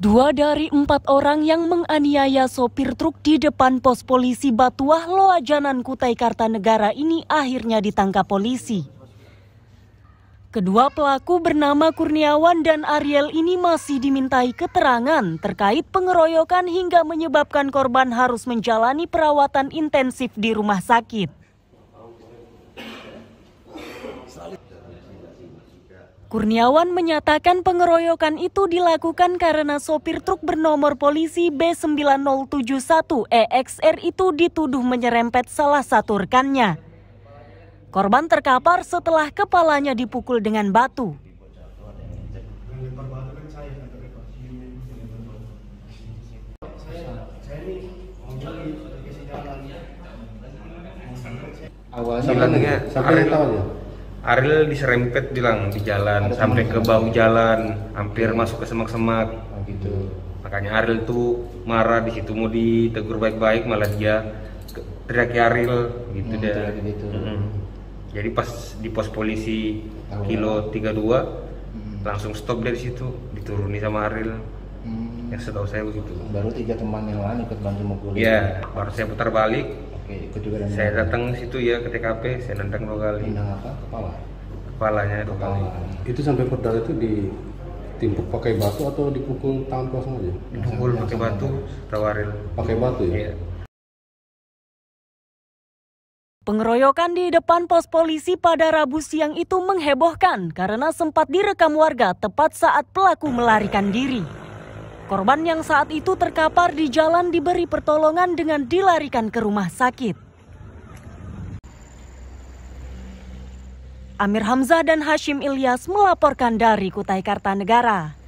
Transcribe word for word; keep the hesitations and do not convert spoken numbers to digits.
Dua dari empat orang yang menganiaya sopir truk di depan pos polisi Batuah, Loajanan, Kutai Kartanegara ini akhirnya ditangkap polisi. Kedua pelaku bernama Kurniawan dan Ariel ini masih dimintai keterangan terkait pengeroyokan hingga menyebabkan korban harus menjalani perawatan intensif di rumah sakit. Kurniawan menyatakan pengeroyokan itu dilakukan karena sopir truk bernomor polisi B sembilan nol tujuh satu E X R itu dituduh menyerempet salah satu rekannya. Korban terkapar setelah kepalanya dipukul dengan batu. Awalnya sampai tahu ya. Ariel diserempet bilang di jalan ada sampai ke bahu jalan, hampir masuk ke semak-semak. Oh, gitu. Makanya Ariel tuh marah di situ, mau ditegur baik-baik malah dia teriaki Ariel gitu hmm, deh. Gitu. Hmm. Jadi pas di pos polisi oh, kilo tiga puluh dua hmm. langsung stop dari situ, dituruni sama Ariel. Hmm. Yang setahu saya begitu. Baru tiga teman yang lain ikut bantu mukul. Iya, baru saya putar balik. Oke, ikut juga. Saya datang situ ya ke T K P, saya nendang dua kali. Nendang apa? Kepala? Kepalanya dua kali. Itu sampai pedal itu ditimpuk pakai batu atau dipukul tangan kosong aja? Dipukul pakai batu, tawaril. Pakai batu ya? Iya. Pengeroyokan di depan pos polisi pada Rabu siang itu menghebohkan karena sempat direkam warga tepat saat pelaku melarikan diri. Korban yang saat itu terkapar di jalan diberi pertolongan dengan dilarikan ke rumah sakit. Amir Hamzah dan Hashim Ilyas melaporkan dari Kutai Kartanegara.